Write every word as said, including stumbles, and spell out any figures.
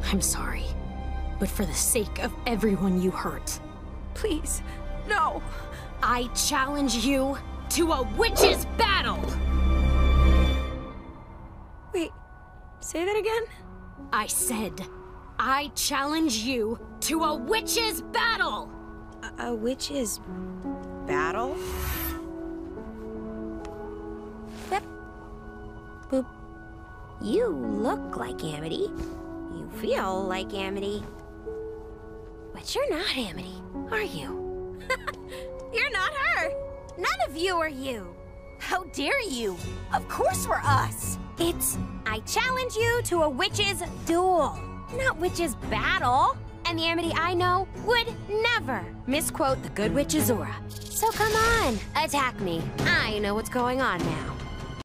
I'm sorry, but for the sake of everyone you hurt, Please, no. I challenge you to a witch's battle! Wait, say that again? I said, I challenge you to a witch's battle! A, a witch's battle? Yep. Boop. You look like Amity. You feel like Amity. But you're not Amity, are you? You're not her! None of you are you. How dare you? Of course we're us! It's, I challenge you to a witch's duel, not witch's battle. And the Amity I know would never misquote the good witch Azura. So come on, attack me. I know what's going on now.